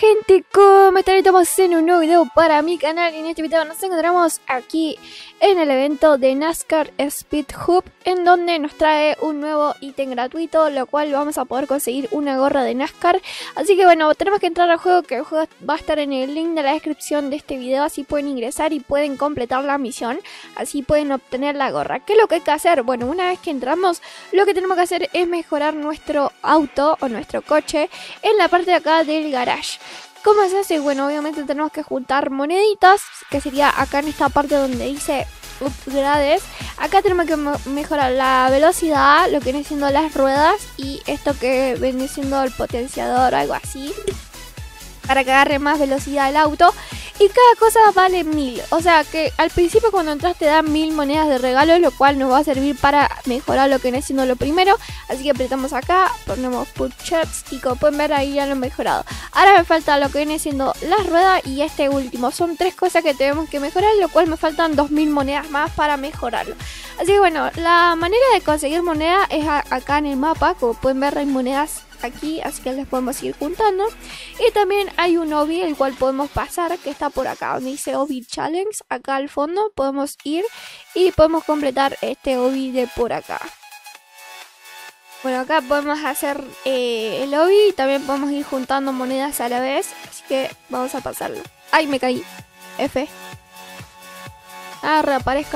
gente, ¿cómo están? Estamos en un nuevo video para mi canal y en este video nos encontramos aquí en el evento de NASCAR Speed Hub, en donde nos trae un nuevo ítem gratuito, lo cual vamos a poder conseguir una gorra de NASCAR. Así que bueno, tenemos que entrar al juego, que el juego va a estar en el link de la descripción de este video, así pueden ingresar y pueden completar la misión, así pueden obtener la gorra. ¿Qué es lo que hay que hacer? Bueno, una vez que entramos, lo que tenemos que hacer es mejorar nuestro auto o nuestro coche en la parte de acá del garage. ¿Cómo se hace? Bueno, obviamente tenemos que juntar moneditas, que sería acá en esta parte donde dice upgrades. Acá tenemos que mejorar la velocidad, lo que viene siendo las ruedas y esto que viene siendo el potenciador, algo así, para que agarre más velocidad el auto. Y cada cosa vale 1000. O sea que al principio cuando entras te dan 1000 monedas de regalo, lo cual nos va a servir para mejorar lo que viene siendo lo primero. Así que apretamos acá, ponemos purchase y como pueden ver ahí ya lo he mejorado. Ahora me falta lo que viene siendo las ruedas y este último. Son 3 cosas que tenemos que mejorar, lo cual me faltan 2000 monedas más para mejorarlo. Así que bueno, la manera de conseguir monedas es acá en el mapa. Como pueden ver hay monedas aquí, así que les podemos ir juntando. Y también hay un obby el cual podemos pasar, que está por acá donde dice obby challenge. Acá al fondo podemos ir y podemos completar este obby de por acá. Bueno, acá podemos hacer el obby y también podemos ir juntando monedas a la vez, así que vamos a pasarlo. ¡Ay, me caí! F. Ah, reaparezco.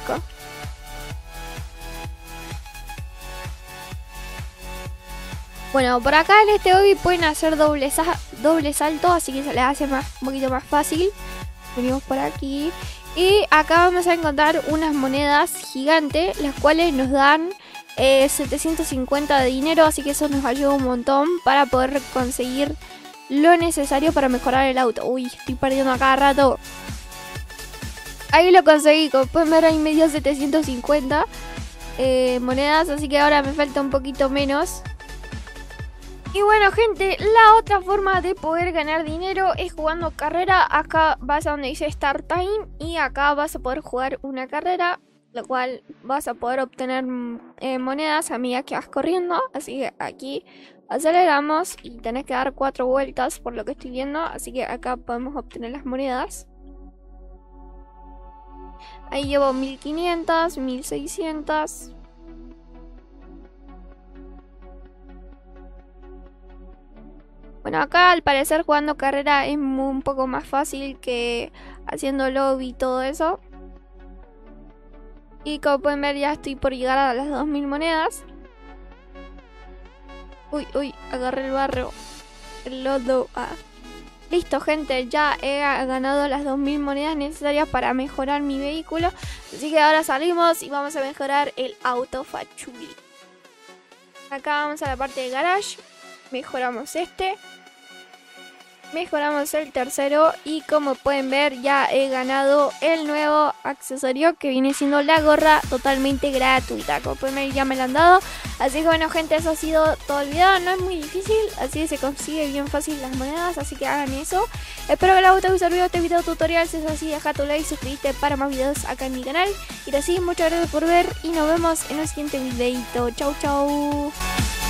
Bueno, por acá en este obby pueden hacer doble salto, así que se les hace un poquito más fácil. Venimos por aquí y acá vamos a encontrar unas monedas gigantes, las cuales nos dan 750 de dinero, así que eso nos ayuda un montón para poder conseguir lo necesario para mejorar el auto. Uy, estoy perdiendo a cada rato. Ahí lo conseguí, como pueden ver ahí me dio 750 monedas, así que ahora me falta un poquito menos. Y bueno gente, la otra forma de poder ganar dinero es jugando carrera. Acá vas a donde dice Start Time y acá vas a poder jugar una carrera, lo cual vas a poder obtener monedas a medida que vas corriendo. Así que aquí aceleramos y tenés que dar 4 vueltas por lo que estoy viendo. Así que acá podemos obtener las monedas. Ahí llevo 1500, 1600... Bueno, acá al parecer jugando carrera es un poco más fácil que haciendo lobby y todo eso. Y como pueden ver ya estoy por llegar a las 2000 monedas. Uy, agarré el barro. El lodo. Listo gente, ya he ganado las 2000 monedas necesarias para mejorar mi vehículo. Así que ahora salimos y vamos a mejorar el auto fachuli. Acá vamos a la parte de garage. Mejoramos este. Mejoramos el tercero y como pueden ver ya he ganado el nuevo accesorio que viene siendo la gorra totalmente gratuita. Como pueden ver ya me la han dado. Así que bueno gente, eso ha sido todo el video. No es muy difícil, así que se consigue bien fácil las monedas, así que hagan eso. Espero que les haya gustado este video tutorial. Si es así, deja tu like y suscríbete para más videos acá en mi canal. Y así, muchas gracias por ver y nos vemos en el siguiente videito. Chau.